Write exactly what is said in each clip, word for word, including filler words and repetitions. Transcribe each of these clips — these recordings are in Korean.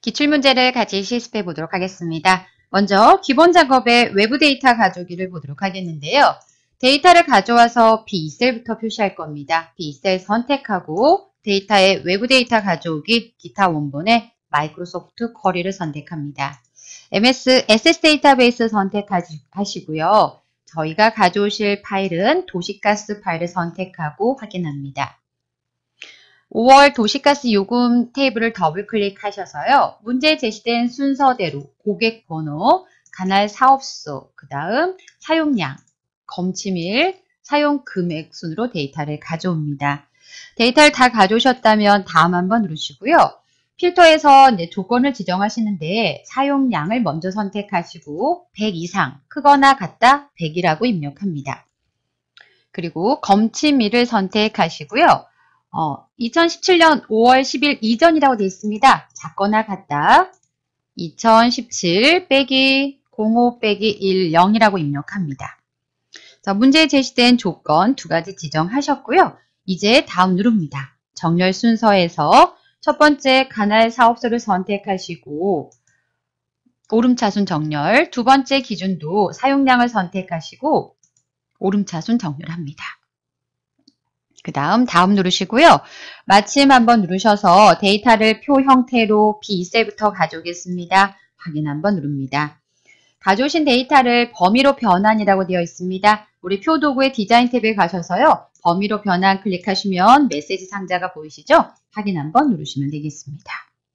기출문제를 같이 실습해 보도록 하겠습니다. 먼저 기본 작업의 외부 데이터 가져오기를 보도록 하겠는데요. 데이터를 가져와서 비 이 셀부터 표시할 겁니다. 비 이 셀 선택하고 데이터의 외부 데이터 가져오기 기타 원본에 마이크로소프트 쿼리를 선택합니다. 엠에스 에스에스 데이터베이스 선택하시고요. 저희가 가져오실 파일은 도시가스 파일을 선택하고 확인합니다. 오월 도시가스 요금 테이블을 더블 클릭하셔서요. 문제에 제시된 순서대로 고객 번호, 관할 사업소, 그 다음 사용량, 검침일, 사용 금액 순으로 데이터를 가져옵니다. 데이터를 다 가져오셨다면 다음 한번 누르시고요. 필터에서 이제 조건을 지정하시는데 사용량을 먼저 선택하시고 백 이상, 크거나 같다 백이라고 입력합니다. 그리고 검침일을 선택하시고요. 어, 이천십칠 년 오월 십일 이전이라고 되어 있습니다. 작거나 같다. 이천십칠 빼기 공오 빼기 일, 영이라고 입력합니다. 자, 문제에 제시된 조건 두 가지 지정하셨고요. 이제 다음 누릅니다. 정렬 순서에서 첫 번째 관할 사업소를 선택하시고 오름차순 정렬, 두 번째 기준도 사용량을 선택하시고 오름차순 정렬합니다. 그 다음 다음 누르시고요. 마침 한번 누르셔서 데이터를 표 형태로 비 이 셀부터 가져오겠습니다. 확인 한번 누릅니다. 가져오신 데이터를 범위로 변환이라고 되어 있습니다. 우리 표 도구의 디자인 탭에 가셔서요. 범위로 변환 클릭하시면 메시지 상자가 보이시죠? 확인 한번 누르시면 되겠습니다.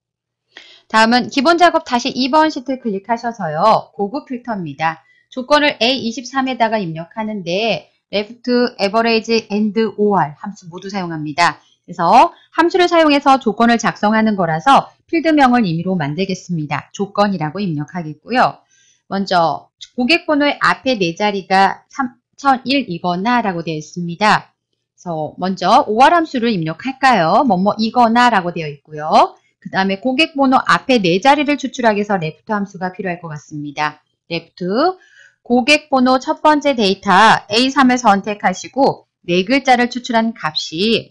다음은 기본 작업 다시 이 번 시트 클릭하셔서요. 고급 필터입니다. 조건을 에이 이십삼에다가 입력하는데 left, average, and or 함수 모두 사용합니다. 그래서 함수를 사용해서 조건을 작성하는 거라서 필드명을 임의로 만들겠습니다. 조건이라고 입력하겠고요. 먼저 고객 번호의 앞에 네 자리가 삼천일이거나 라고 되어 있습니다. 그래서 먼저 오알 함수를 입력할까요? 뭐뭐이거나 라고 되어 있고요. 그 다음에 고객 번호 앞에 네 자리를 추출하기 위해서 left 함수가 필요할 것 같습니다. left 고객 번호 첫 번째 데이터 에이 삼을 선택하시고 네 글자를 추출한 값이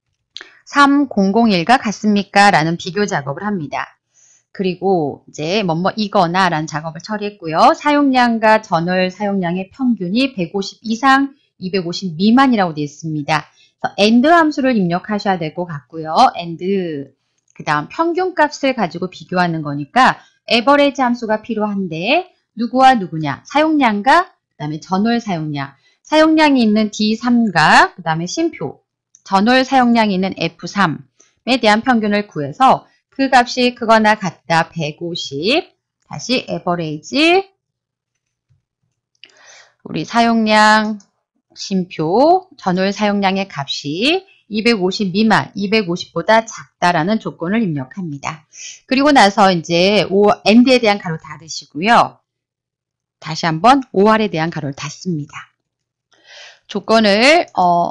삼천일과 같습니까? 라는 비교 작업을 합니다. 그리고 이제 뭐뭐이거나 라는 작업을 처리했고요. 사용량과 전월 사용량의 평균이 백오십 이상, 이백오십 미만이라고 되어 있습니다. 그래서 and 함수를 입력하셔야 될 것 같고요. and 그 다음 평균 값을 가지고 비교하는 거니까 average 함수가 필요한데 누구와 누구냐? 사용량과 그 다음에 전월 사용량. 사용량이 있는 디 삼과 그 다음에 심표. 전월 사용량이 있는 에프 삼에 대한 평균을 구해서 그 값이 크거나 같다 백오십. 다시 average. 우리 사용량, 심표, 전월 사용량의 값이 이백오십 미만, 이백오십보다 작다라는 조건을 입력합니다. 그리고 나서 이제 and에 대한 가로 닫으시고요. 다시 한번 오알에 대한 가로를 닫습니다. 조건을 어,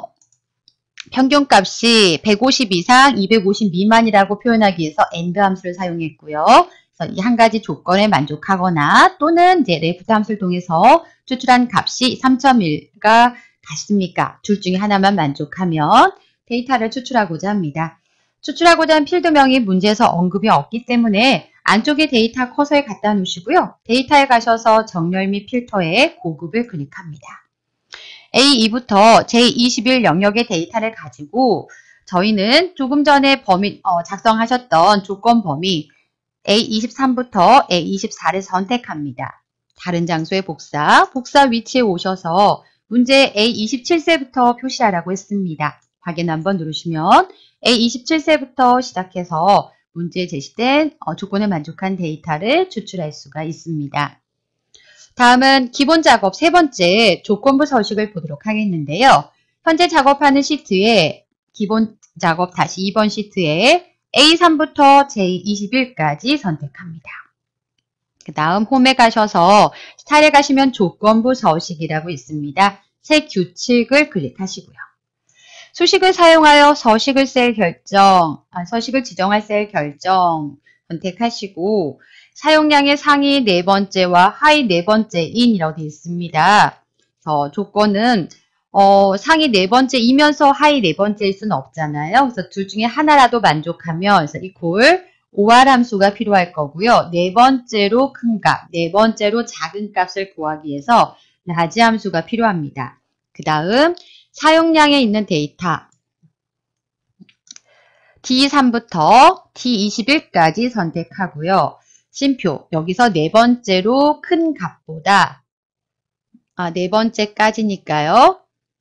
평균값이 백오십 이상, 이백오십 미만이라고 표현하기 위해서 and 함수를 사용했고요. 그래서 이 한 가지 조건에 만족하거나 또는 이제 left 함수를 통해서 추출한 값이 삼천일과 같습니까? 둘 중에 하나만 만족하면 데이터를 추출하고자 합니다. 추출하고자 한 필드명이 문제에서 언급이 없기 때문에 안쪽에 데이터 커서에 갖다 놓으시고요. 데이터에 가셔서 정렬 및 필터에 고급을 클릭합니다. 에이 이부터 제이 이십일 영역의 데이터를 가지고 저희는 조금 전에 범위, 어, 작성하셨던 조건 범위 에이 이십삼부터 에이 이십사를 선택합니다. 다른 장소의 복사, 복사 위치에 오셔서 문제 에이 이십칠 셀부터 표시하라고 했습니다. 확인 한번 누르시면 에이 이십칠 셀부터 시작해서 문제에 제시된 조건에 만족한 데이터를 추출할 수가 있습니다. 다음은 기본 작업 세 번째 조건부 서식을 보도록 하겠는데요. 현재 작업하는 시트에 기본 작업 다시 이 번 시트에 에이 삼부터 제이 이십일까지 선택합니다. 그 다음 홈에 가셔서 스타일에 가시면 조건부 서식이라고 있습니다. 새 규칙을 클릭하시고요. 수식을 사용하여 서식을 셀 결정, 아, 서식을 지정할 셀 결정 선택하시고 사용량의 상위 네 번째와 하위 네 번째인이라고 되어 있습니다. 그래서 조건은 어, 상위 네 번째이면서 하위 네 번째일 수는 없잖아요. 그래서 둘 중에 하나라도 만족하면 그래서 이퀄 오알 함수가 필요할 거고요. 네 번째로 큰 값, 네 번째로 작은 값을 구하기 위해서 라지 함수가 필요합니다. 그 다음 사용량에 있는 데이터 디 삼부터 디 이십일까지 선택하고요. 쉼표, 여기서 네 번째로 큰 값보다 아, 네 번째까지니까요.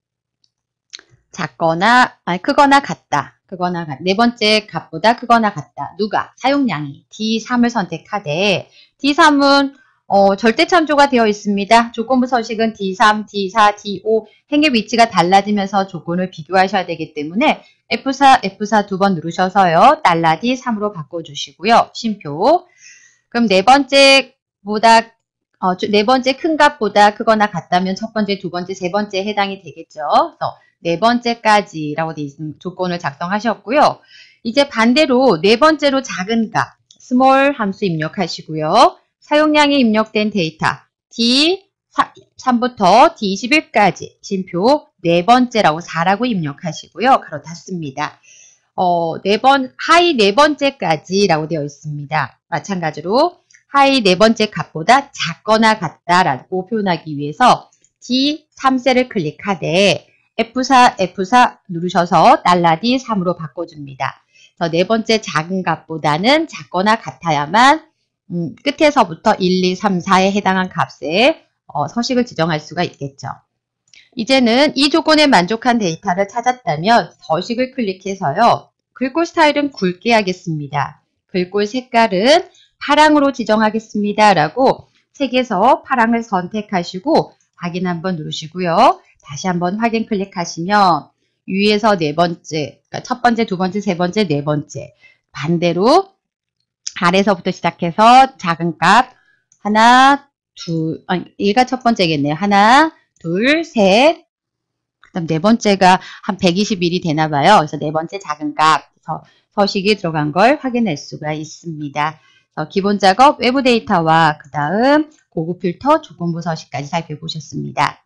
작거나, 아니, 크거나 같다. 크거나 같, 네 번째 값보다 크거나 같다. 누가? 사용량이 디 삼을 선택하되 디 삼은 어, 절대참조가 되어 있습니다. 조건부 서식은 디 삼, 디 사, 디 오 행의 위치가 달라지면서 조건을 비교하셔야 되기 때문에 에프 사, 에프 사 두 번 누르셔서요. 달러 디 삼으로 바꿔주시고요. 쉼표. 그럼 네 번째보다 어, 네 번째 큰 값보다 크거나 같다면 첫 번째, 두 번째, 세 번째에 해당이 되겠죠. 그래서 네 번째까지라고 되어 있는 조건을 작성하셨고요. 이제 반대로 네 번째로 작은 값, 스몰 함수 입력하시고요. 사용량이 입력된 데이터 디 삼부터 디 이십일까지 쉼표 네 번째라고 사라고 입력하시고요. 가로 닫습니다. 어, 네 번, 하이 네 번째까지라고 되어 있습니다. 마찬가지로 하이 네 번째 값보다 작거나 같다라고 표현하기 위해서 디 삼 셀을 클릭하되 에프 사, 에프 사 누르셔서 달러 디 삼으로 바꿔줍니다. 그래서 네 번째 작은 값보다는 작거나 같아야만 음, 끝에서부터 일, 이, 삼, 사에 해당한 값에 어, 서식을 지정할 수가 있겠죠. 이제는 이 조건에 만족한 데이터를 찾았다면 서식을 클릭해서요. 글꼴 스타일은 굵게 하겠습니다. 글꼴 색깔은 파랑으로 지정하겠습니다. 라고 책에서 파랑을 선택하시고 확인 한번 누르시고요. 다시 한번 확인 클릭하시면 위에서 네 번째, 그러니까 첫 번째, 두 번째, 세 번째, 네 번째 반대로 아래서부터 시작해서 작은 값 하나, 둘, 아니, 얘가 첫 번째겠네요. 하나, 둘, 셋. 그 다음 네 번째가 한 백이십일이 되나 봐요. 그래서 네 번째 작은 값 서, 서식이 들어간 걸 확인할 수가 있습니다. 기본 작업 외부 데이터와 그 다음 고급 필터 조건부 서식까지 살펴보셨습니다.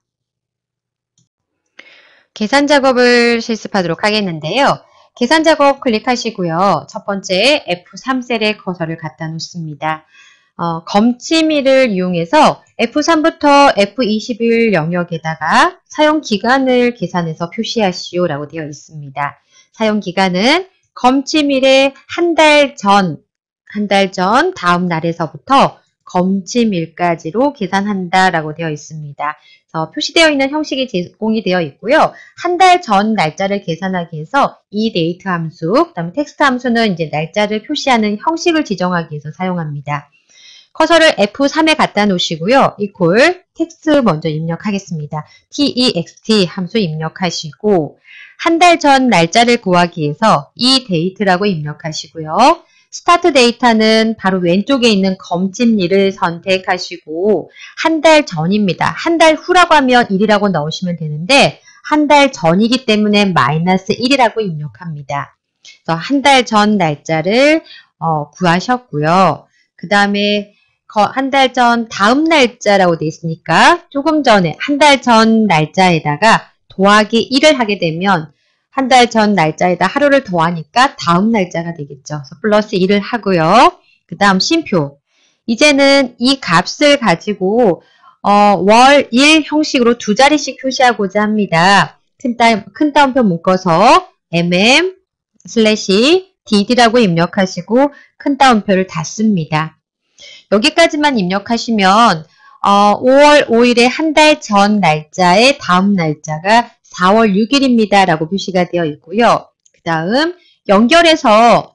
계산 작업을 실습하도록 하겠는데요. 계산 작업 클릭하시고요. 첫 번째 에프 삼 셀에 커서를 갖다 놓습니다. 어, 검침이를 이용해서 에프 삼부터 에프 이십일 영역에다가 사용기간을 계산해서 표시하시오 라고 되어 있습니다. 사용기간은 검침일의 한 달 전, 한 달 전 다음 날에서부터 검침일까지로 계산한다 라고 되어 있습니다. 그래서 표시되어 있는 형식이 제공이 되어 있고요. 한 달 전 날짜를 계산하기 위해서 이 데이트 함수, 그 다음에 텍스트 함수는 이제 날짜를 표시하는 형식을 지정하기 위해서 사용합니다. 커서를 에프 삼에 갖다 놓으시고요. 이퀄 텍스트 먼저 입력하겠습니다. text 함수 입력하시고 한 달 전 날짜를 구하기 위해서 이 데이트라고 입력하시고요. 스타트 데이터는 바로 왼쪽에 있는 검침일을 선택하시고 한 달 전입니다. 한 달 후라고 하면 일이라고 넣으시면 되는데 한 달 전이기 때문에 마이너스 일이라고 입력합니다. 그래서 한 달 전 날짜를 어, 구하셨고요. 그 다음에 한 달 전 다음 날짜라고 되어 있으니까 조금 전에 한 달 전 날짜에다가 더하기 일을 하게 되면 한 달 전 날짜에다 하루를 더하니까 다음 날짜가 되겠죠. 그래서 플러스 일을 하고요. 그 다음 쉼표. 이제는 이 값을 가지고 어, 월, 일 형식으로 두 자리씩 표시하고자 합니다. 큰, 따, 큰 따옴표 묶어서 mm 슬래시 dd라고 입력하시고 큰 따옴표를 닫습니다. 여기까지만 입력하시면 어, 오월 오일의 한 달 전 날짜의 다음 날짜가 사월 육일입니다. 라고 표시가 되어 있고요. 그 다음 연결해서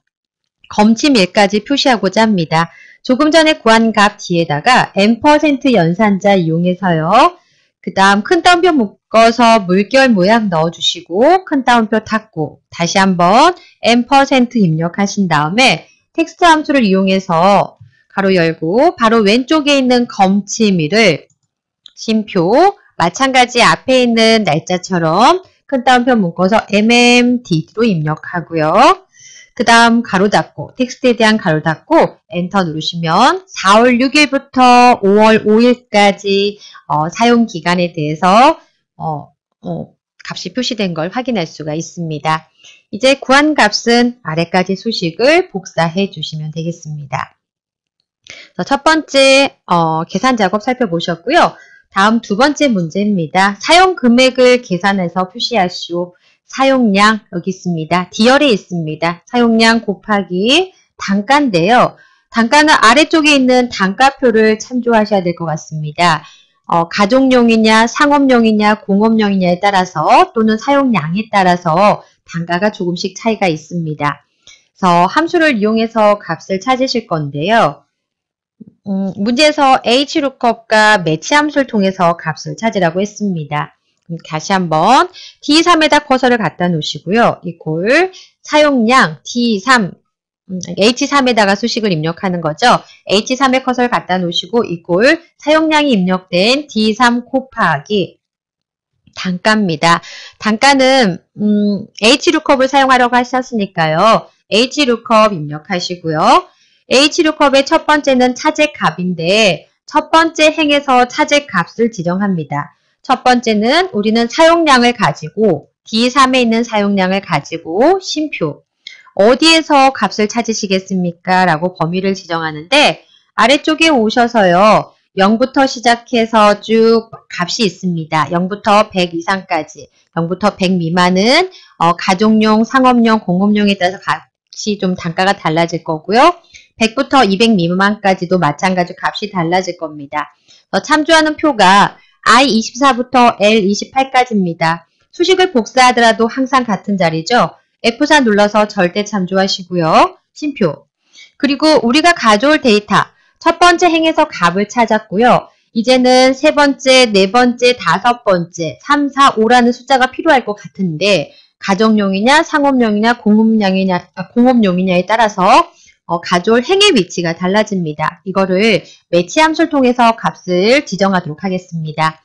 검침일까지 표시하고자 합니다. 조금 전에 구한 값 뒤에다가 앰퍼센트 연산자 이용해서요. 그 다음 큰 따옴표 묶어서 물결 모양 넣어주시고 큰 따옴표 닫고 다시 한번 앰퍼센트 입력하신 다음에 텍스트 함수를 이용해서 가로 열고 바로 왼쪽에 있는 검침일을 쉼표 마찬가지 앞에 있는 날짜처럼 큰 따옴표 묶어서 mmdd로 입력하고요. 그 다음 가로 닫고 텍스트에 대한 가로 닫고 엔터 누르시면 사월 육일부터 오월 오일까지 어, 사용기간에 대해서 어, 어, 값이 표시된 걸 확인할 수가 있습니다. 이제 구한 값은 아래까지 수식을 복사해 주시면 되겠습니다. 첫 번째 어, 계산 작업 살펴보셨고요. 다음 두 번째 문제입니다. 사용 금액을 계산해서 표시하시오. 사용량 여기 있습니다. 디열에 있습니다. 사용량 곱하기 단가인데요. 단가는 아래쪽에 있는 단가표를 참조하셔야 될 것 같습니다. 어, 가족용이냐 상업용이냐 공업용이냐에 따라서 또는 사용량에 따라서 단가가 조금씩 차이가 있습니다. 그래서 함수를 이용해서 값을 찾으실 건데요. 음, 문제에서 hlookup과 매치 함수를 통해서 값을 찾으라고 했습니다. 그럼 다시 한번 디 삼에다 커서를 갖다 놓으시고요. 이꼴 사용량 디 삼 음, 에이치 삼에다가 수식을 입력하는 거죠. 에이치 삼에 커서를 갖다 놓으시고 이꼴 사용량이 입력된 디 삼 곱하기 단가입니다. 단가는 음, hlookup을 사용하려고 하셨으니까요. hlookup 입력하시고요. hlookup의 첫 번째는 차제 값인데 첫 번째 행에서 차제 값을 지정합니다. 첫 번째는 우리는 사용량을 가지고 디 삼에 있는 사용량을 가지고 쉼표 어디에서 값을 찾으시겠습니까? 라고 범위를 지정하는데 아래쪽에 오셔서요. 영부터 시작해서 쭉 값이 있습니다. 영부터 백 이상까지 영부터 백 미만은 어, 가족용, 상업용, 공업용에 따라서 값이 좀 단가가 달라질 거고요. 백부터 이백 미만까지도 마찬가지로 값이 달라질 겁니다. 어, 참조하는 표가 아이 이십사부터 엘 이십팔까지입니다. 수식을 복사하더라도 항상 같은 자리죠. 에프 사 눌러서 절대 참조하시고요. 쉼표. 그리고 우리가 가져올 데이터 첫 번째 행에서 값을 찾았고요. 이제는 세 번째, 네 번째, 다섯 번째, 삼, 사, 오라는 숫자가 필요할 것 같은데 가정용이냐, 상업용이냐, 공업용이냐, 아, 공업용이냐에 따라서 어, 가져올 행의 위치가 달라집니다. 이거를 매치 함수를 통해서 값을 지정하도록 하겠습니다.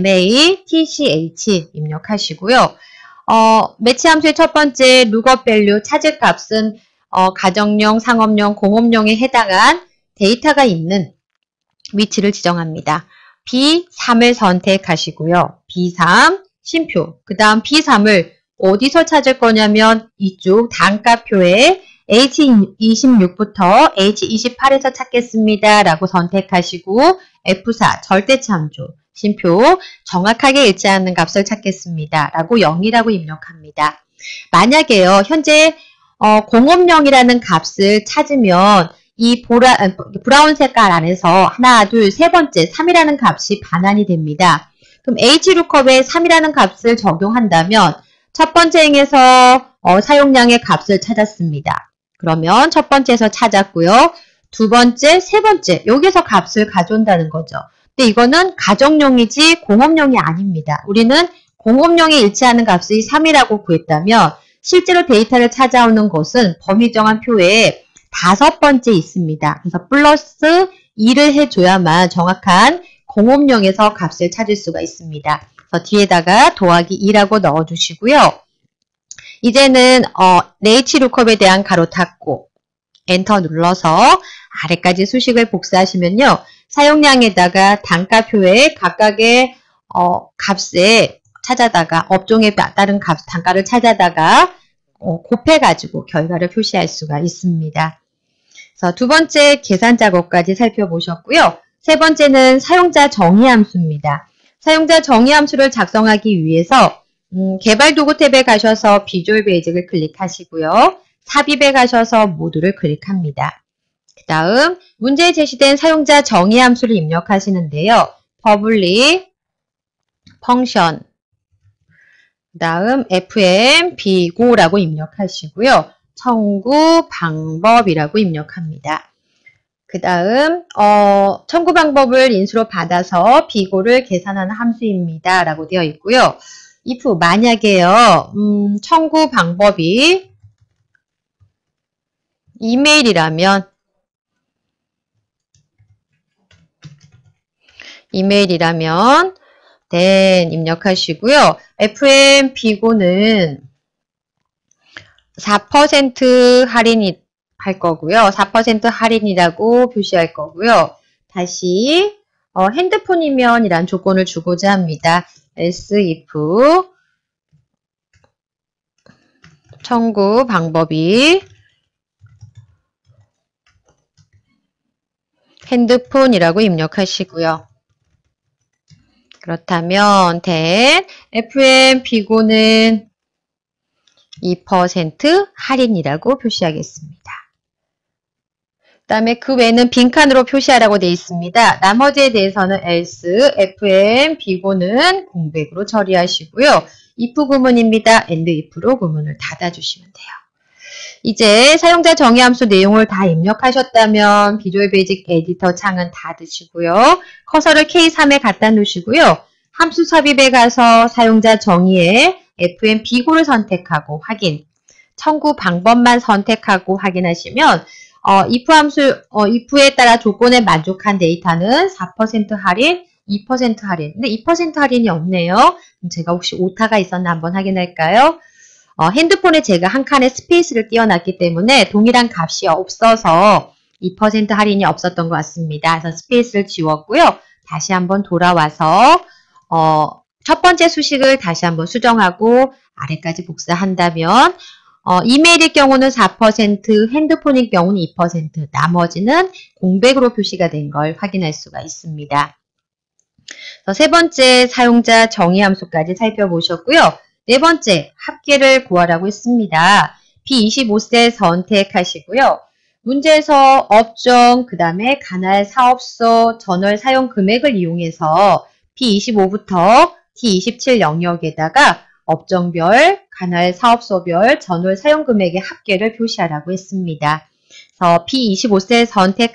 math 입력하시고요. 어, 매치 함수의 첫 번째 lookup value 찾을 값은 어, 가정용, 상업용, 공업용에 해당한 데이터가 있는 위치를 지정합니다. 비 삼을 선택하시고요. 비 삼 쉼표. 그 다음 비 삼을 어디서 찾을 거냐면 이쪽 단가표에 에이치 이십육부터 에이치 이십팔에서 찾겠습니다. 라고 선택하시고 에프 사 절대 참조. 쉼표 정확하게 일치하는 값을 찾겠습니다. 라고 영이라고 입력합니다. 만약에요. 현재 어, 공업용이라는 값을 찾으면 이 보라, 브라운 색깔 안에서 하나, 둘, 세 번째 삼이라는 값이 반환이 됩니다. 그럼 hlookup에 삼이라는 값을 적용한다면 첫 번째 행에서 어, 사용량의 값을 찾았습니다. 그러면 첫 번째에서 찾았고요. 두 번째, 세 번째 여기서 값을 가져온다는 거죠. 근데 이거는 가정용이지 공업용이 아닙니다. 우리는 공업용에 일치하는 값이 삼이라고 구했다면 실제로 데이터를 찾아오는 것은 범위 정한 표에 다섯 번째 있습니다. 그래서 플러스 이를 해줘야만 정확한 공업용에서 값을 찾을 수가 있습니다. 그래서 뒤에다가 더하기 이라고 넣어주시고요. 이제는 어, hlookup에 대한 가로 닫고 엔터 눌러서 아래까지 수식을 복사하시면요. 사용량에다가 단가표에 각각의 어, 값에 찾아다가 업종에 따른 값, 단가를 찾아다가 어, 곱해가지고 결과를 표시할 수가 있습니다. 그래서 두 번째 계산 작업까지 살펴보셨고요. 세 번째는 사용자 정의 함수입니다. 사용자 정의 함수를 작성하기 위해서 음, 개발 도구 탭에 가셔서 비주얼 베이직을 클릭하시고요. 삽입에 가셔서 모두를 클릭합니다. 그 다음 문제에 제시된 사용자 정의 함수를 입력하시는데요. public function 그 다음 에프엠 비고라고 입력하시고요. 청구 방법이라고 입력합니다. 그 다음 어, 청구 방법을 인수로 받아서 비고를 계산하는 함수입니다. 라고 되어 있고요. if 만약에요. 음, 청구 방법이 이메일이라면 이메일이라면 then 입력하시고요. 에프엠 비고는 사 퍼센트 할인이 할 거고요. 사 퍼센트 할인이라고 표시할 거고요. 다시 어, 핸드폰이면 이란 조건을 주고자 합니다. else if 청구 방법이 핸드폰이라고 입력하시고요. 그렇다면 된 에프엠 비고는 이 퍼센트 할인이라고 표시하겠습니다. 그 다음에 그 외에는 빈칸으로 표시하라고 되어 있습니다. 나머지에 대해서는 else, 에프엠, 비고는 공백으로 처리하시고요. if 구문입니다. and if로 구문을 닫아주시면 돼요. 이제 사용자 정의함수 내용을 다 입력하셨다면 비주얼 베이직 에디터 창은 닫으시고요. 커서를 케이 삼에 갖다 놓으시고요. 함수 삽입에 가서 사용자 정의에 에프엠 비고를 선택하고 확인, 청구 방법만 선택하고 확인하시면 어, if 함수, 어, if에 따라 조건에 만족한 데이터는 사 퍼센트 할인, 이 퍼센트 할인. 근데 이 퍼센트 할인이 없네요. 그럼 제가 혹시 오타가 있었나 한번 확인할까요? 어, 핸드폰에 제가 한 칸에 스페이스를 띄워놨기 때문에 동일한 값이 없어서 이 퍼센트 할인이 없었던 것 같습니다. 그래서 스페이스를 지웠고요. 다시 한번 돌아와서 어, 첫 번째 수식을 다시 한번 수정하고 아래까지 복사한다면 어, 이메일일 경우는 사 퍼센트, 핸드폰일 경우는 이 퍼센트, 나머지는 공백으로 표시가 된 걸 확인할 수가 있습니다. 세 번째 사용자 정의 함수까지 살펴보셨고요. 네 번째 합계를 구하라고 했습니다. 비 이십오 셀 선택하시고요. 문제에서 업종, 그 다음에 관할 사업소, 전월 사용 금액을 이용해서 비 이십오부터 티 이십칠 영역에다가 업종별, 관할 사업소별, 전월 사용 금액의 합계를 표시하라고 했습니다. 그래서 비 이십오 셀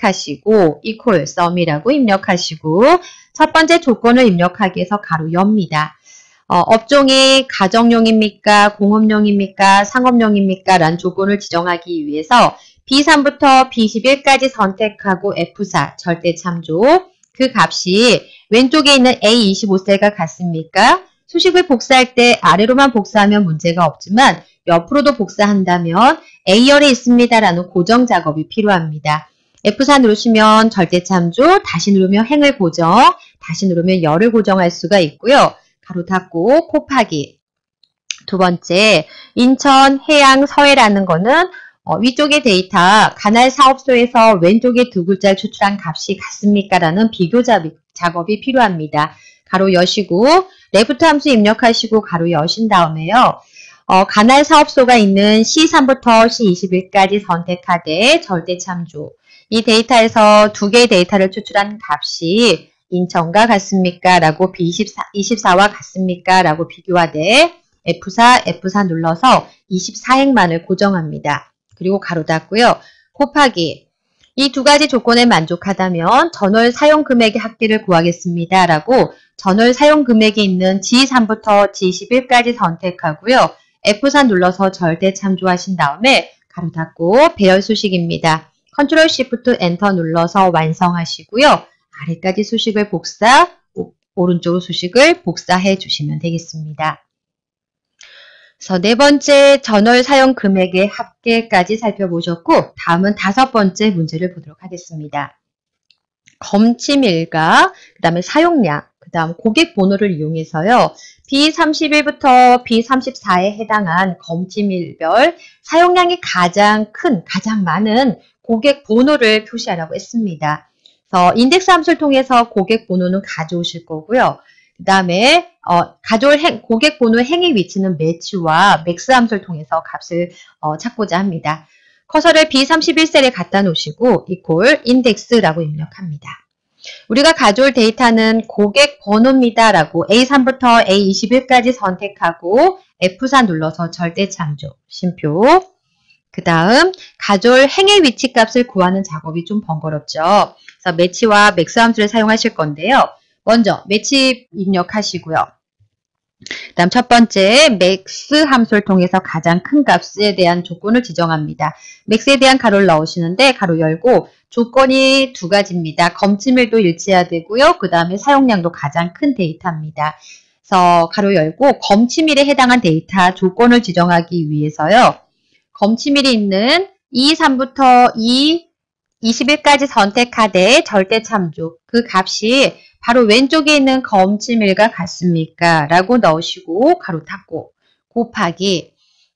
선택하시고 equal sum이라고 입력하시고 첫 번째 조건을 입력하기 위해서 가로 엽니다. 어, 업종이 가정용입니까? 공업용입니까? 상업용입니까? 라는 조건을 지정하기 위해서 비 삼부터 비 이십일까지 선택하고 에프 사 절대 참조. 그 값이 왼쪽에 있는 에이 이십오 셀과 같습니까? 수식을 복사할 때 아래로만 복사하면 문제가 없지만 옆으로도 복사한다면 A열에 있습니다라는 고정 작업이 필요합니다. 에프 사 누르시면 절대 참조, 다시 누르면 행을 고정, 다시 누르면 열을 고정할 수가 있고요. 가로 닫고 곱하기. 두 번째, 인천, 해양, 서해라는 거는 어, 위쪽의 데이터, 관할 사업소에서 왼쪽에 두 글자를 추출한 값이 같습니까? 라는 비교 작업이 필요합니다. 가로 여시고 레프트 함수 입력하시고 가로 여신 다음에요. 어, 관할 사업소가 있는 씨 삼부터 씨 이십일까지 선택하되 절대 참조. 이 데이터에서 두 개의 데이터를 추출한 값이 인천과 같습니까? 라고 비 이십사, 이십사와 같습니까? 라고 비교하되 에프 사, 에프 사 눌러서 이십사 행만을 고정합니다. 그리고 가로 닫고요. 곱하기. 이 두 가지 조건에 만족하다면 전월 사용 금액의 합계를 구하겠습니다. 라고 전월 사용 금액이 있는 지 삼부터 지 이십일까지 선택하고요. 에프 사 눌러서 절대 참조하신 다음에 가로 닫고 배열 수식입니다. 컨트롤 시프트 엔터 눌러서 완성하시고요. 아래까지 수식을 복사, 오른쪽 수식을 복사해 주시면 되겠습니다. 그래서 네 번째 전월 사용 금액의 합계까지 살펴보셨고 다음은 다섯 번째 문제를 보도록 하겠습니다. 검침일과 그 다음에 사용량, 그 다음 고객 번호를 이용해서요. 비 삼십일부터 비 삼십사에 해당한 검침일별 사용량이 가장 큰, 가장 많은 고객 번호를 표시하라고 했습니다. 그래서 인덱스 함수를 통해서 고객 번호는 가져오실 거고요. 그 다음에 어, 가져올 행, 고객 번호의 행위 위치는 매치와 맥스 함수를 통해서 값을 어, 찾고자 합니다. 커서를 비 삼십일 셀에 갖다 놓으시고 equal index라고 입력합니다. 우리가 가져올 데이터는 고객 번호입니다. 라고 에이 삼부터 에이 이십일까지 선택하고 에프 사 눌러서 절대 참조, 쉼표. 그 다음 가져올 행의 위치 값을 구하는 작업이 좀 번거롭죠. 그래서 매치와 맥스 함수를 사용하실 건데요. 먼저 매치 입력하시고요. 그 다음 첫 번째 맥스 함수를 통해서 가장 큰 값에 대한 조건을 지정합니다. 맥스에 대한 가로를 넣으시는데 가로 열고 조건이 두 가지입니다. 검침일도 일치해야 되고요. 그 다음에 사용량도 가장 큰 데이터입니다. 그래서 가로 열고 검침일에 해당한 데이터 조건을 지정하기 위해서요. 검침일이 있는 이 삼부터 이 이십일까지 선택하되 절대 참조. 그 값이 바로 왼쪽에 있는 검침일과 같습니까? 라고 넣으시고 가로 닫고 곱하기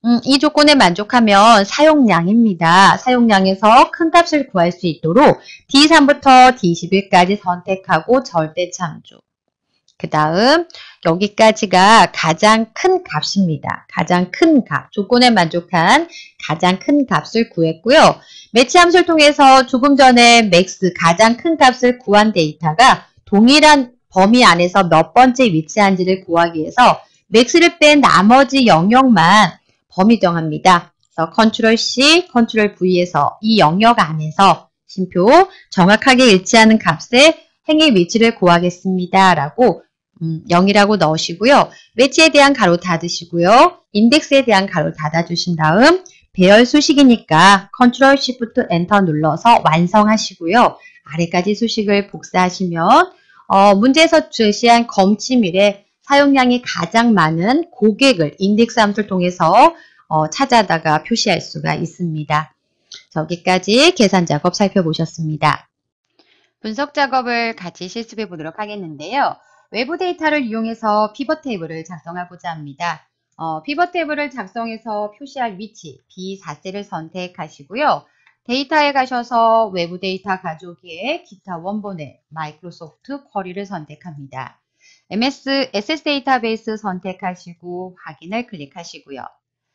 음, 이 조건에 만족하면 사용량입니다. 사용량에서 큰 값을 구할 수 있도록 디 삼부터 디 십일까지 선택하고 절대 참조. 그 다음 여기까지가 가장 큰 값입니다. 가장 큰 값. 조건에 만족한 가장 큰 값을 구했고요. 매치 함수를 통해서 조금 전에 맥스 가장 큰 값을 구한 데이터가 동일한 범위 안에서 몇 번째 위치한지를 구하기 위해서 맥스를 뺀 나머지 영역만 범위 정합니다. 그래서 컨트롤 C, 컨트롤 V에서 이 영역 안에서 심표 정확하게 일치하는 값의 행의 위치를 구하겠습니다. 라고 음, 영이라고 넣으시고요. 매치에 대한 가로 닫으시고요. 인덱스에 대한 가로 닫아주신 다음 배열 수식이니까 컨트롤 시프트 엔터 눌러서 완성하시고요. 아래까지 수식을 복사하시면 어, 문제에서 제시한 검침일의 사용량이 가장 많은 고객을 인덱스 함수를 통해서 어, 찾아다가 표시할 수가 있습니다. 여기까지 계산 작업 살펴보셨습니다. 분석 작업을 같이 실습해 보도록 하겠는데요. 외부 데이터를 이용해서 피벗 테이블을 작성하고자 합니다. 어, 피벗 테이블을 작성해서 표시할 위치 비 사 셀을 선택하시고요. 데이터에 가셔서 외부 데이터 가져오기에 기타 원본의 마이크로소프트 쿼리를 선택합니다. 엠에스 에스에스 데이터베이스 선택하시고 확인을 클릭하시고요.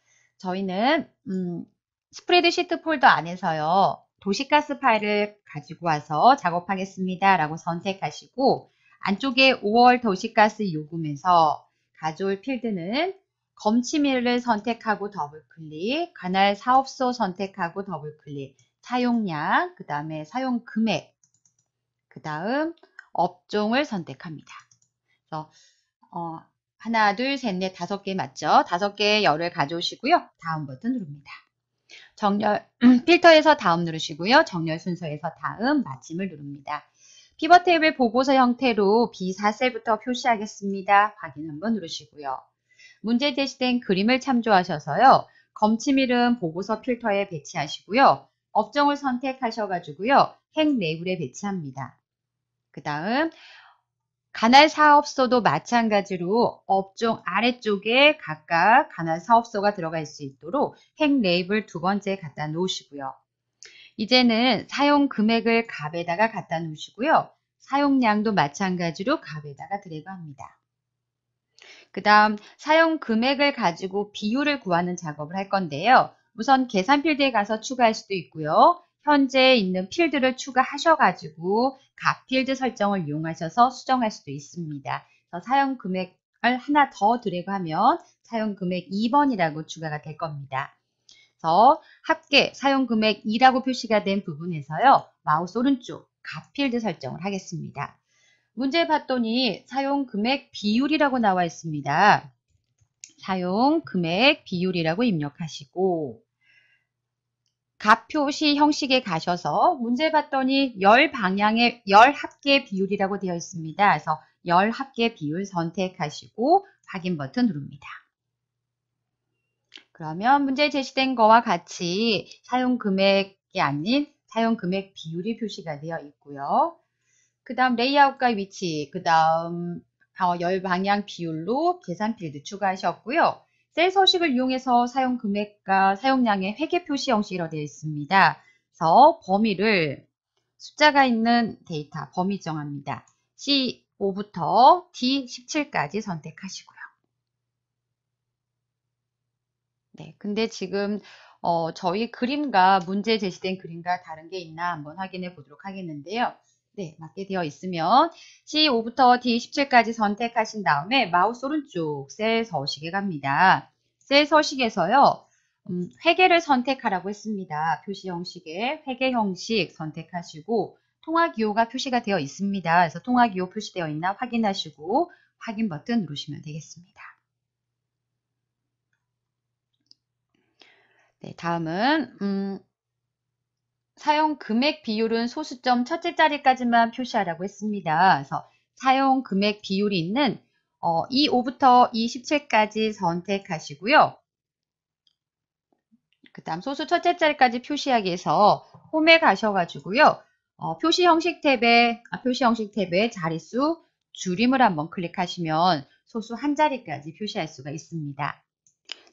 저희는 음, 스프레드시트 폴더 안에서요. 도시가스 파일을 가지고 와서 작업하겠습니다. 라고 선택하시고 안쪽에 오월 도시가스 요금에서 가져올 필드는 검침일을 선택하고 더블클릭, 관할 사업소 선택하고 더블클릭, 사용량, 그 다음에 사용 금액, 그 다음 업종을 선택합니다. 그래서 어, 하나, 둘, 셋, 넷, 다섯 개 맞죠? 다섯 개의 열을 가져오시고요. 다음 버튼 누릅니다. 정렬, 필터에서 다음 누르시고요. 정렬 순서에서 다음 마침을 누릅니다. 피벗 테이블 보고서 형태로 비 사 셀부터 표시하겠습니다. 확인 한번 누르시고요. 문제 제시된 그림을 참조하셔서요. 검침일은 보고서 필터에 배치하시고요. 업종을 선택하셔가지고요. 행 레이블에 배치합니다. 그 다음 관할 사업소도 마찬가지로 업종 아래쪽에 각각 관할 사업소가 들어갈 수 있도록 행 레이블 두 번째 갖다 놓으시고요. 이제는 사용 금액을 값에다가 갖다 놓으시고요. 사용량도 마찬가지로 값에다가 드래그합니다. 그 다음 사용 금액을 가지고 비율을 구하는 작업을 할 건데요. 우선 계산 필드에 가서 추가할 수도 있고요. 현재 있는 필드를 추가하셔가지고 값 필드 설정을 이용하셔서 수정할 수도 있습니다. 사용 금액을 하나 더 드래그하면 사용 금액 이 번이라고 추가가 될 겁니다. 그래서 합계 사용 금액 이라고 표시가 된 부분에서요. 마우스 오른쪽 값 필드 설정을 하겠습니다. 문제 봤더니 사용 금액 비율이라고 나와 있습니다. 사용 금액 비율이라고 입력하시고 값 표시 형식에 가셔서 문제 봤더니 열 방향의 열 합계 비율이라고 되어 있습니다. 그래서 열 합계 비율 선택하시고 확인 버튼 누릅니다. 그러면 문제 제시된 거와 같이 사용 금액이 아닌 사용 금액 비율이 표시가 되어 있고요. 그 다음 레이아웃과 위치, 그 다음 열 방향 비율로 계산 필드 추가하셨고요. 셀 서식을 이용해서 사용 금액과 사용량의 회계 표시 형식으로 되어 있습니다. 그래서 범위를 숫자가 있는 데이터 범위 정합니다. 씨 오부터 디 십칠까지 선택하시고요. 네, 근데 지금 어, 저희 그림과 문제 제시된 그림과 다른 게 있나 한번 확인해 보도록 하겠는데요. 네, 맞게 되어 있으면 씨 오부터 디 십칠까지 선택하신 다음에 마우스 오른쪽 셀 서식에 갑니다. 셀 서식에서요. 음, 회계를 선택하라고 했습니다. 표시 형식에 회계 형식 선택하시고 통화기호가 표시가 되어 있습니다. 그래서 통화기호 표시되어 있나 확인하시고 확인 버튼 누르시면 되겠습니다. 네, 다음은 음, 사용 금액 비율은 소수점 첫째 자리까지만 표시하라고 했습니다. 그래서 사용 금액 비율이 있는 어, 이 오부터 이 십칠까지 선택하시고요. 그 다음 소수 첫째 자리까지 표시하기 위해서 홈에 가셔가지고요. 어, 표시 형식 탭에 아, 표시 형식 탭에 자릿수 줄임을 한번 클릭하시면 소수 한 자리까지 표시할 수가 있습니다.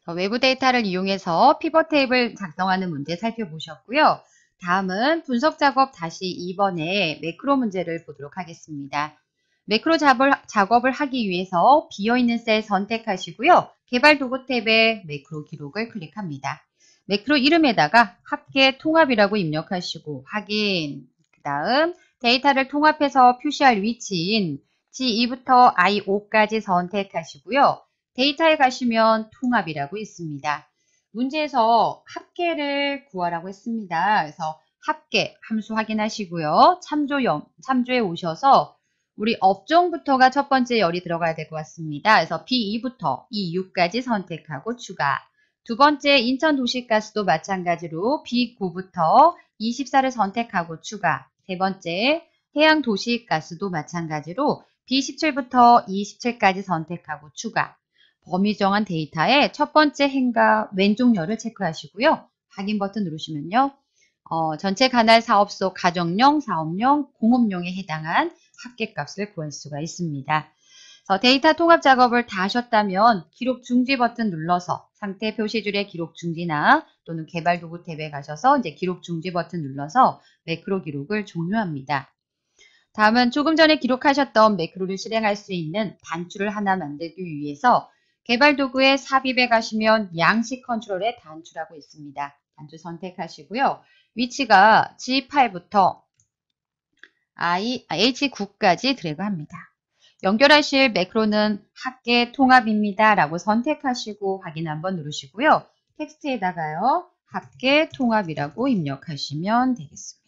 외부 데이터를 이용해서 피벗 테이블 작성하는 문제 살펴보셨고요. 다음은 분석 작업 다시 이 번에 매크로 문제를 보도록 하겠습니다. 매크로 작업을 하기 위해서 비어있는 셀 선택하시고요. 개발 도구 탭에 매크로 기록을 클릭합니다. 매크로 이름에다가 합계 통합이라고 입력하시고 확인. 그 다음 데이터를 통합해서 표시할 위치인 지 이부터 아이 오까지 선택하시고요. 데이터에 가시면 통합이라고 있습니다. 문제에서 합계를 구하라고 했습니다. 그래서 합계 함수 확인하시고요. 참조형, 참조에 오셔서 우리 업종부터가 첫 번째 열이 들어가야 될 것 같습니다. 그래서 비 이부터 이 육까지 선택하고 추가. 두 번째 인천 도시가스도 마찬가지로 비 구부터 이십사를 선택하고 추가. 세 번째 해양 도시가스도 마찬가지로 비 십칠부터 이십칠까지 선택하고 추가. 범위 정한 데이터의 첫 번째 행과 왼쪽 열을 체크하시고요. 확인 버튼 누르시면요. 어, 전체 관할 사업소 가정용, 사업용, 공업용에 해당한 합계값을 구할 수가 있습니다. 그래서 데이터 통합 작업을 다 하셨다면 기록 중지 버튼 눌러서 상태 표시줄의 기록 중지나 또는 개발 도구 탭에 가셔서 이제 기록 중지 버튼 눌러서 매크로 기록을 종료합니다. 다음은 조금 전에 기록하셨던 매크로를 실행할 수 있는 단추를 하나 만들기 위해서 개발 도구의 삽입에 가시면 양식 컨트롤의 단추라고 있습니다. 단추 선택하시고요. 위치가 지 팔부터 I, 에이치 구까지 드래그합니다. 연결하실 매크로는 합계 통합입니다. 라고 선택하시고 확인 한번 누르시고요. 텍스트에다가요. 합계 통합이라고 입력하시면 되겠습니다.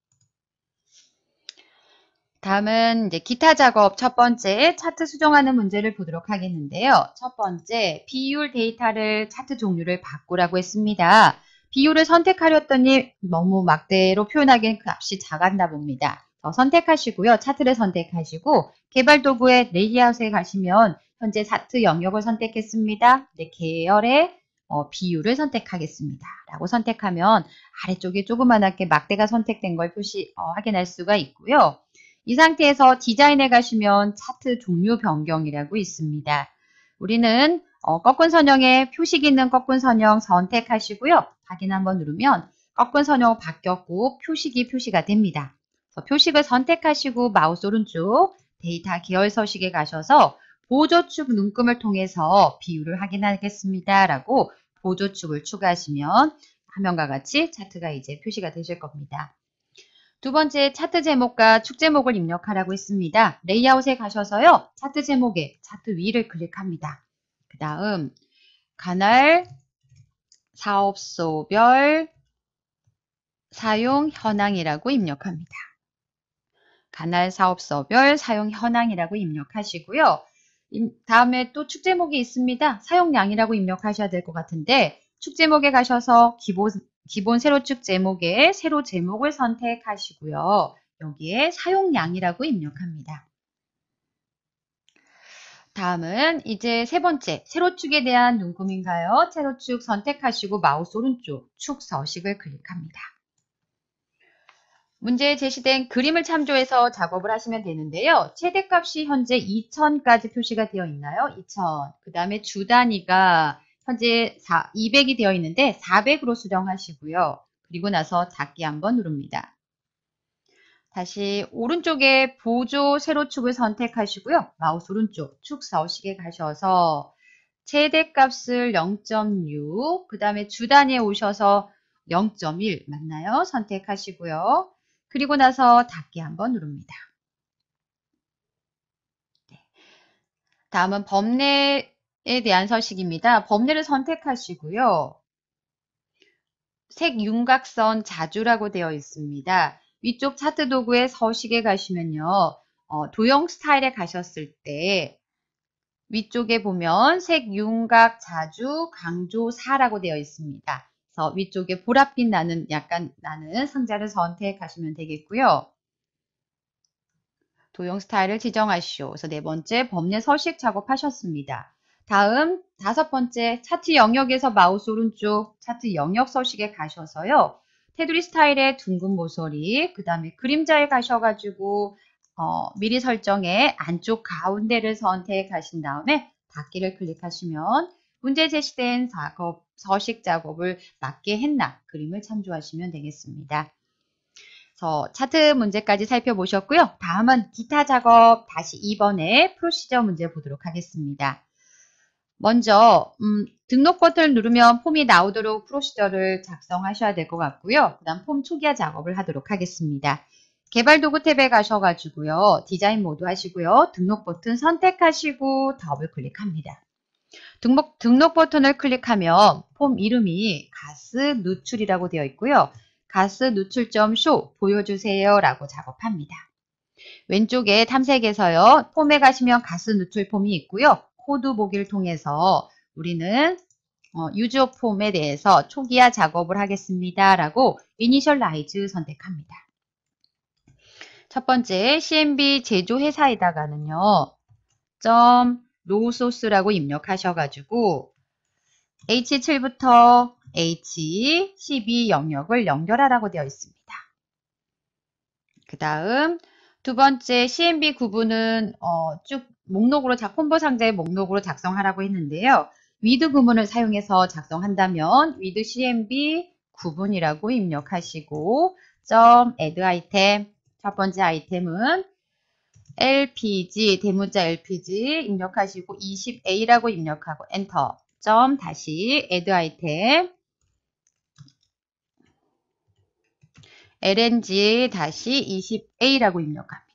다음은 이제 기타 작업 첫 번째 차트 수정하는 문제를 보도록 하겠는데요. 첫 번째 비율 데이터를 차트 종류를 바꾸라고 했습니다. 비율을 선택하렸더니 너무 막대로 표현하기엔 그 값이 작았나 봅니다. 어, 선택하시고요. 차트를 선택하시고 개발 도구의 레이아웃에 가시면 현재 차트 영역을 선택했습니다. 네, 계열의 어, 비율을 선택하겠습니다. 라고 선택하면 아래쪽에 조그만하게 막대가 선택된 걸 표시 어, 확인할 수가 있고요. 이 상태에서 디자인에 가시면 차트 종류 변경이라고 있습니다. 우리는 어, 꺾은 선형에 표식 있는 꺾은 선형 선택하시고요. 확인 한번 누르면 꺾은 선형 바뀌었고 표식이 표시가 됩니다. 표식을 선택하시고 마우스 오른쪽 데이터 계열 서식에 가셔서 보조축 눈금을 통해서 비율을 확인하겠습니다. 라고 보조축을 추가하시면 화면과 같이 차트가 이제 표시가 되실 겁니다. 두 번째 차트 제목과 축 제목을 입력하라고 했습니다. 레이아웃에 가셔서요. 차트 제목에 차트 위를 클릭합니다. 그 다음 관할 사업소별 사용 현황이라고 입력합니다. 관할 사업소별 사용 현황이라고 입력하시고요. 다음에 또 축 제목이 있습니다. 사용량이라고 입력하셔야 될 것 같은데 축 제목에 가셔서 기본 기본 세로축 제목에 세로 제목을 선택하시고요. 여기에 사용량이라고 입력합니다. 다음은 이제 세 번째 세로축에 대한 눈금인가요? 세로축 선택하시고 마우스 오른쪽 축 서식을 클릭합니다. 문제에 제시된 그림을 참조해서 작업을 하시면 되는데요. 최대값이 현재 이천까지 표시가 되어 있나요? 이천. 그 다음에 주 단위가 현재 이백이 되어 있는데 사백으로 수정하시고요. 그리고 나서 닫기 한번 누릅니다. 다시 오른쪽에 보조 세로축을 선택하시고요. 마우스 오른쪽 축 서식에 가셔서 최대값을 영 점 육, 그 다음에 주 단위에 오셔서 영 점 일 맞나요? 선택하시고요. 그리고 나서 닫기 한번 누릅니다. 네. 다음은 범례에 대한 서식입니다. 범례를 선택하시고요. 색 윤곽선 자주라고 되어 있습니다. 위쪽 차트 도구의 서식에 가시면요. 어, 도형 스타일에 가셨을 때 위쪽에 보면 색 윤곽 자주 강조 사라고 되어 있습니다. 그래서 위쪽에 보랏빛 나는 약간 나는 상자를 선택하시면 되겠고요. 도형 스타일을 지정하시오. 그래서 네 번째 범례 서식 작업하셨습니다. 다음 다섯 번째 차트 영역에서 마우스 오른쪽 차트 영역 서식에 가셔서요. 테두리 스타일의 둥근 모서리 그 다음에 그림자에 가셔가지고 어, 미리 설정에 안쪽 가운데를 선택하신 다음에 닫기를 클릭하시면 문제 제시된 작업, 서식 작업을 맞게 했나 그림을 참조하시면 되겠습니다. 그래서 차트 문제까지 살펴보셨고요. 다음은 기타 작업 다시 이 번의 프로시저 문제 보도록 하겠습니다. 먼저 음, 등록 버튼을 누르면 폼이 나오도록 프로시저를 작성하셔야 될 것 같고요. 그 다음 폼 초기화 작업을 하도록 하겠습니다. 개발 도구 탭에 가셔가지고요. 디자인 모드 하시고요. 등록 버튼 선택하시고 더블 클릭합니다. 등록, 등록 버튼을 클릭하면 폼 이름이 가스 누출이라고 되어 있고요. 가스 누출점 쇼 보여주세요 라고 작업합니다. 왼쪽에 탐색에서요. 폼에 가시면 가스 누출 폼이 있고요. 코드 보기를 통해서 우리는 어, 유저 폼에 대해서 초기화 작업을 하겠습니다 라고 이니셜라이즈 선택합니다. 첫 번째 씨엠비 제조회사에다가는요. 점 로소스라고 입력하셔가지고 에이치 칠부터 에이치 십이 영역을 연결하라고 되어 있습니다. 그 다음 두 번째 씨엠비 구분은 어, 쭉 목록으로 콤보 상자의 목록으로 작성하라고 했는데요. 위드 구문을 사용해서 작성한다면 위드 씨엠비 구분이라고 입력하시고 점 add 아이템 첫 번째 아이템은 엘피지 대문자 엘피지 입력하시고 이십 에이라고 입력하고 엔터 점 다시 add 아이템 엘엔지 다시 이십 에이라고 입력합니다.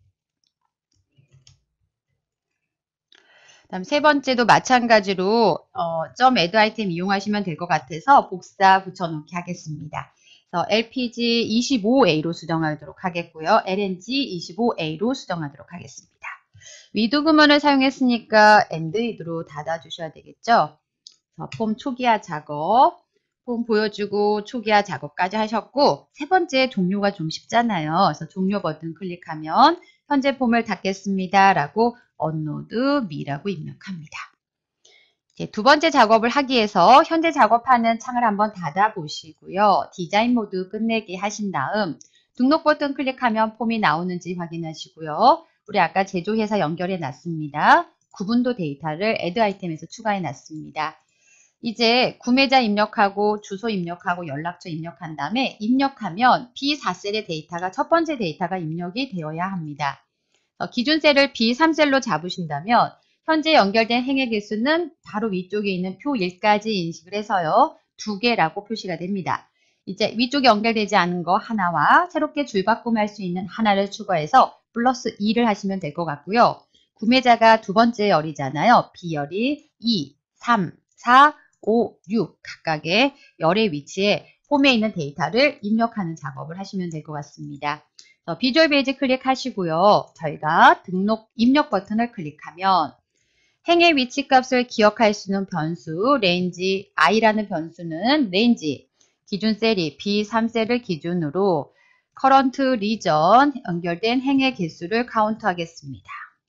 다음 세 번째도 마찬가지로 어, 점 add 아이템 이용하시면 될 것 같아서 복사 붙여놓기 하겠습니다. 그래서 엘피지 이십오 에이로 수정하도록 하겠고요. 엘엔지 이십오 에이로 수정하도록 하겠습니다. 위드 구문을 사용했으니까 end 위드로 닫아주셔야 되겠죠. 폼 초기화 작업, 폼 보여주고 초기화 작업까지 하셨고 세 번째 종료가 좀 쉽잖아요. 그래서 종료 버튼 클릭하면 현재 폼을 닫겠습니다 라고 언로드 미라고 입력합니다. 이제 두 번째 작업을 하기 위해서 현재 작업하는 창을 한번 닫아 보시고요. 디자인 모드 끝내기 하신 다음 등록 버튼 클릭하면 폼이 나오는지 확인하시고요. 우리 아까 제조회사 연결해 놨습니다. 구분도 데이터를 add 아이템에서 추가해 놨습니다. 이제 구매자 입력하고 주소 입력하고 연락처 입력한 다음에 입력하면 비 사 셀의 데이터가 첫 번째 데이터가 입력이 되어야 합니다. 기준 셀을 비 삼 셀로 잡으신다면 현재 연결된 행의 개수는 바로 위쪽에 있는 표 일까지 인식을 해서요. 두 개라고 표시가 됩니다. 이제 위쪽에 연결되지 않은 거 하나와 새롭게 줄바꿈할 수 있는 하나를 추가해서 플러스 이를 하시면 될 것 같고요. 구매자가 두 번째 열이잖아요. B열이 이, 삼, 사, 오, 육 각각의 열의 위치에 폼에 있는 데이터를 입력하는 작업을 하시면 될 것 같습니다. 비주얼 베이지 클릭하시고요. 저희가 등록 입력 버튼을 클릭하면 행의 위치 값을 기억할 수 있는 변수 range i라는 변수는 range 기준 셀이 비 삼 셀을 기준으로 current region 연결된 행의 개수를 카운트하겠습니다.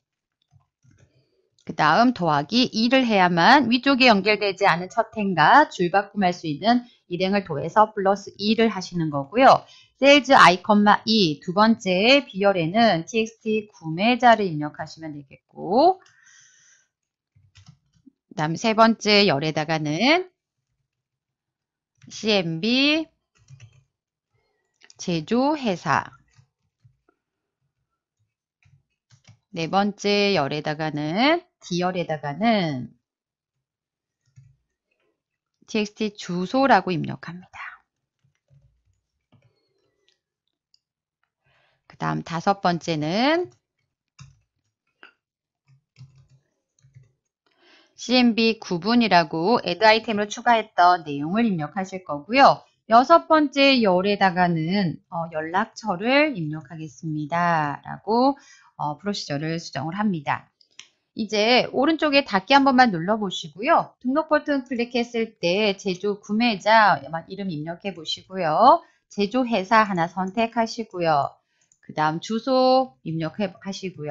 그 다음 더하기 이를 해야만 위쪽에 연결되지 않은 첫 행과 줄바꿈할 수 있는 일행을 더해서 플러스 이를 하시는 거고요. 셀즈 i, 이 두 번째 비열에는 txt 구매자를 입력하시면 되겠고 그 다음 세 번째 열에다가는 씨엠비 제조회사 네 번째 열에다가는 D열에다가는 txt 주소라고 입력합니다. 그 다음 다섯 번째는 씨엠비 구분이라고 add 아이템으로 추가했던 내용을 입력하실 거고요. 여섯 번째 열에다가는 어, 연락처를 입력하겠습니다. 라고 어, 프로시저를 수정을 합니다. 이제 오른쪽에 닫기 한 번만 눌러보시고요. 등록 버튼 클릭했을 때 제조 구매자 이름 입력해 보시고요. 제조회사 하나 선택하시고요. 그 다음 주소 입력해 하시고요.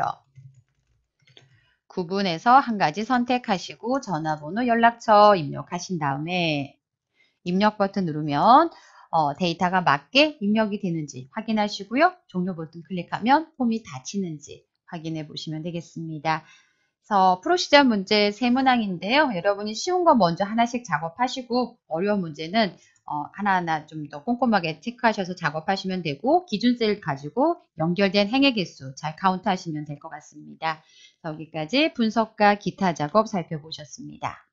구분해서 한 가지 선택하시고 전화번호 연락처 입력하신 다음에 입력 버튼 누르면 어, 데이터가 맞게 입력이 되는지 확인하시고요. 종료 버튼 클릭하면 폼이 닫히는지 확인해 보시면 되겠습니다. 그래서 프로시저 문제 세 문항인데요. 여러분이 쉬운 거 먼저 하나씩 작업하시고 어려운 문제는 어, 하나하나 좀 더 꼼꼼하게 체크하셔서 작업하시면 되고 기준셀 가지고 연결된 행의 개수 잘 카운트 하시면 될 것 같습니다. 여기까지 분석과 기타 작업 살펴보셨습니다.